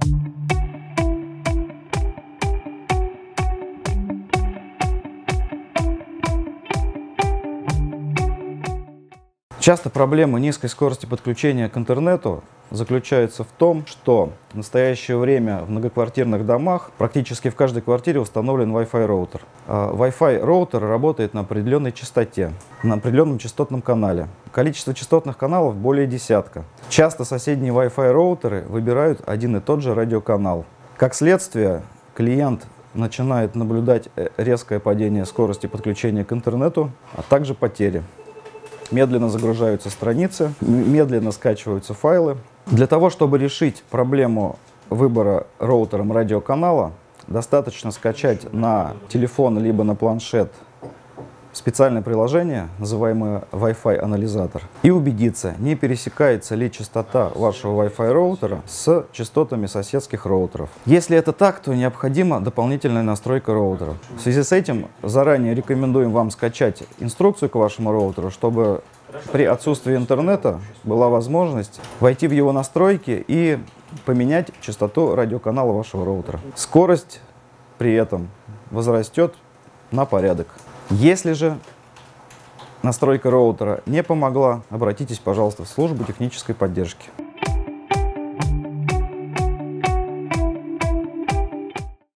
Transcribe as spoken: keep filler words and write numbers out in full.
Часто проблема низкой скорости подключения к интернету заключается в том, что в настоящее время в многоквартирных домах практически в каждой квартире установлен Wi-Fi роутер. Wi-Fi роутер работает на определенной частоте, на определенном частотном канале. Количество частотных каналов более десятка. Часто соседние Wi-Fi роутеры выбирают один и тот же радиоканал. Как следствие, клиент начинает наблюдать резкое падение скорости подключения к интернету, а также потери. Медленно загружаются страницы, медленно скачиваются файлы. Для того, чтобы решить проблему выбора роутером радиоканала, достаточно скачать на телефон либо на планшет специальное приложение, называемое Wi-Fi анализатор, и убедиться, не пересекается ли частота вашего Wi-Fi роутера с частотами соседских роутеров. Если это так, то необходима дополнительная настройка роутера. В связи с этим заранее рекомендуем вам скачать инструкцию к вашему роутеру, чтобы при отсутствии интернета была возможность войти в его настройки и поменять частоту радиоканала вашего роутера. Скорость при этом возрастет на порядок. Если же настройка роутера не помогла, обратитесь, пожалуйста, в службу технической поддержки.